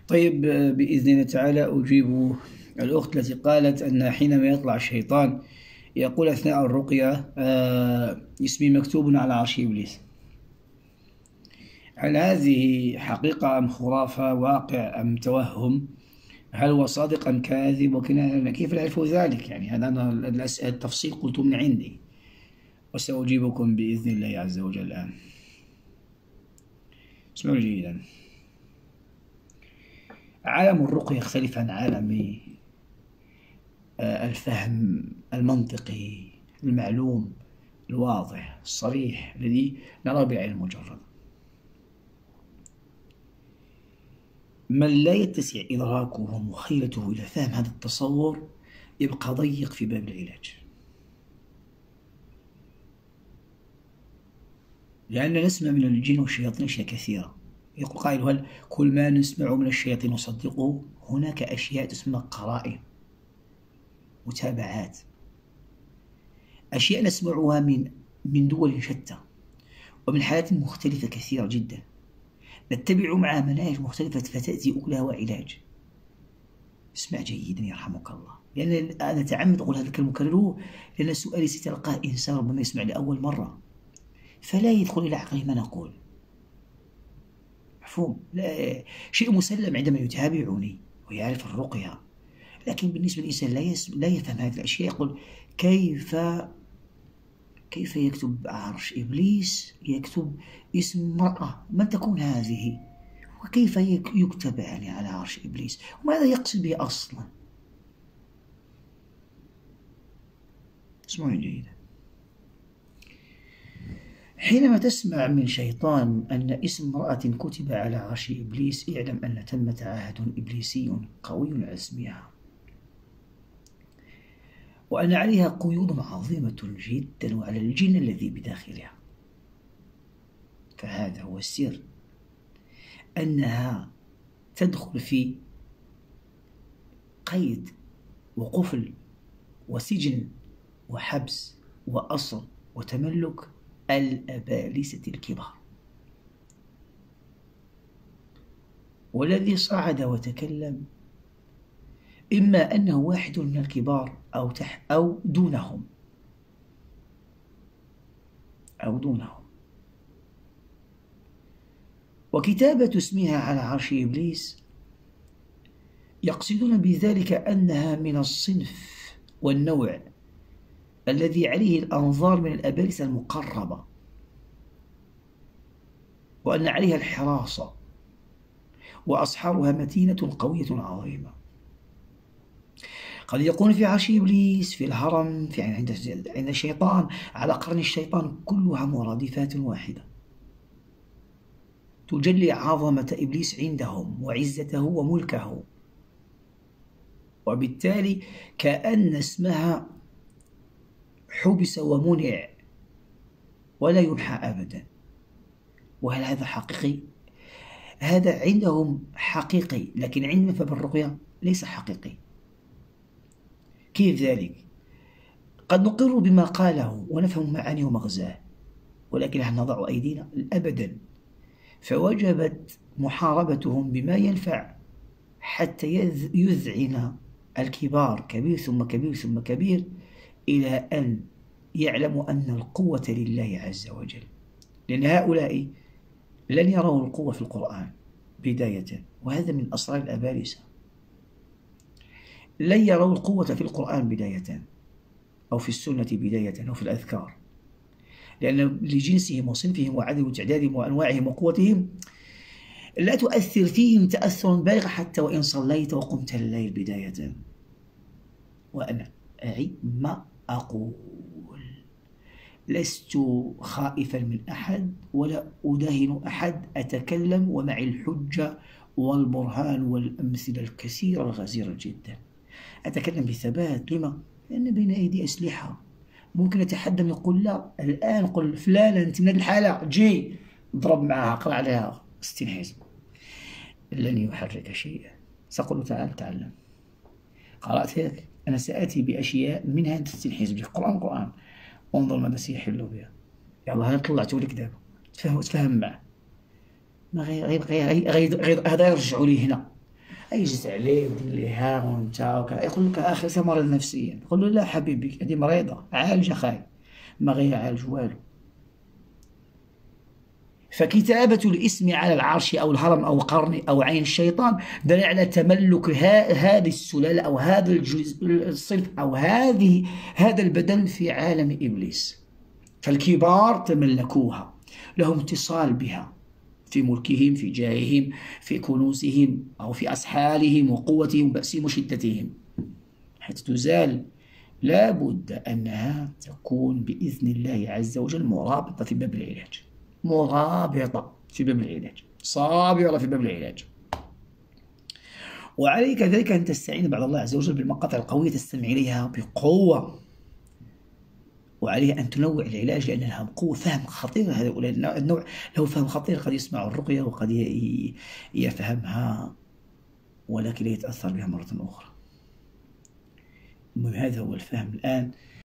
طيب، بإذن الله تعالى أجيب الأخت التي قالت أن حينما يطلع الشيطان يقول أثناء الرقية اسمي مكتوب على عرش إبليس. هل هذه حقيقة أم خرافة، واقع أم توهم؟ هل هو صادق أم كاذب؟ وكيف نعرف ذلك؟ يعني هذا أنا التفصيل قلت من عندي، وسأجيبكم بإذن الله عز وجل الآن. اسمعوا جيدا. عالم الرقية يختلف عن عالم الفهم المنطقي المعلوم الواضح الصريح الذي نرى بعين المجرد. من لا يتسع إدراكه ومخيلته إلى فهم هذا التصور يبقى ضيق في باب العلاج، لأننا نسمع من الجن والشياطين أشياء كثيرة. يقول قائل: هل كل ما نسمع من الشياطين نصدقه؟ هناك أشياء تسمى قرائن، متابعات، أشياء نسمعها من دول شتى ومن حالات مختلفة كثيرة جدا، نتبع معها مناهج مختلفة فتأتي أكلها وعلاج. اسمع جيدا يرحمك الله، لأن أنا أتعمد أقول هذا الكلام كرره، لأن السؤال ستلقاه إنسان ربما يسمع لأول مرة فلا يدخل إلى عقله ما نقول. مفهوم؟ لا شيء مسلم عندما يتابعني ويعرف الرقية، لكن بالنسبة للإنسان لا يفهم هذه الأشياء. يقول: كيف يكتب عرش إبليس؟ يكتب اسم امرأة، من تكون هذه؟ وكيف يكتب يعني على عرش إبليس؟ وماذا يقصد به أصلا؟ اسمعوا جيدا. حينما تسمع من شيطان أن اسم امرأة كتب على عرش إبليس، اعلم أن ثمة عهد إبليسي قوي على اسمها، وأن عليها قيود عظيمة جدا وعلى الجن الذي بداخلها. فهذا هو السر، أنها تدخل في قيد وقفل وسجن وحبس وأسر وتملك الأبالسة الكبار. والذي صعد وتكلم إما أنه واحد من الكبار أو دونهم. وكتابة اسمها على عرش إبليس يقصدون بذلك أنها من الصنف والنوع الذي عليه الأنظار من الأبالسة المقربة، وأن عليها الحراسة، وأصحابها متينة قوية عظيمة. قد يكون في عرش إبليس، في الهرم، في عند الشيطان، على قرن الشيطان، كلها مرادفات واحدة تجلي عظمة إبليس عندهم وعزته وملكه، وبالتالي كأن اسمها حبس ومنع ولا يمحى أبدا. وهل هذا حقيقي؟ هذا عندهم حقيقي، لكن عندنا فبالرقية ليس حقيقي. كيف ذلك؟ قد نقر بما قاله ونفهم معانيه ومغزاه، ولكن هل نضع أيدينا؟ أبدا. فوجبت محاربتهم بما ينفع حتى يذعن الكبار، كبير ثم كبير ثم كبير، إلى أن يعلموا أن القوة لله عز وجل. لأن هؤلاء لن يروا القوة في القرآن بداية، وهذا من أسرار الأبالسة. لن يروا القوة في القرآن بداية، أو في السنة بداية، أو في الأذكار، لأن لجنسهم وصنفهم وعدد وتعدادهم وأنواعهم وقوتهم لا تؤثر فيهم تأثرا بالغا حتى وإن صليت وقمت الليل بداية. وأنا أعي ما أقول، لست خائفا من أحد ولا أداهن أحد، أتكلم ومعي الحجة والبرهان والأمثلة الكثيرة الغزيرة جدا. أتكلم بثبات. لما؟ لأن بين أيدي أسلحة. ممكن أتحدى نقول لا الآن، قل فلانة أنت من الحالة، جي ضرب معها، أقرأ عليها 60 حزب، لن يحرك شيئا. سأقول تعال تعلم، قرأت هيك، أنا سأتي بأشياء منها 60 حزب في القرآن، انظر ماذا سيحلوا بها. يلا طلعتوا لك دابا تفهم معه، ما غير هذا يرجعوا لي هنا. يجلس عليه ويدير ليه ها وانت يقول لك اخي انت مريض نفسيا، يقول له لا حبيبي هذه مريضه، عالج اخاي، ما غيعالج والو. فكتابة الاسم على العرش أو الهرم أو قرن أو عين الشيطان دل على تملك هذه السلالة أو هذا الصنف أو هذا البدن في عالم إبليس. فالكبار تملكوها، لهم اتصال بها في ملكهم، في جاههم، في كنوزهم أو في أسحارهم وقوتهم وبأسهم وشدتهم. حتى تزال لا بد أنها تكون بإذن الله عز وجل مرابطة في باب العلاج، مرابطة في باب العلاج، صابرة في باب العلاج. وعليك كذلك أن تستعين بعد الله عز وجل بالمقاطع القوية تستمع إليها بقوة، وعليه أن تنوع العلاج لأن لها قوة فهم خطير. هذا النوع له فهم خطير، قد يسمع الرقية وقد يفهمها ولكن لا يتأثر بها مرة أخرى. المهم هذا هو الفهم الآن.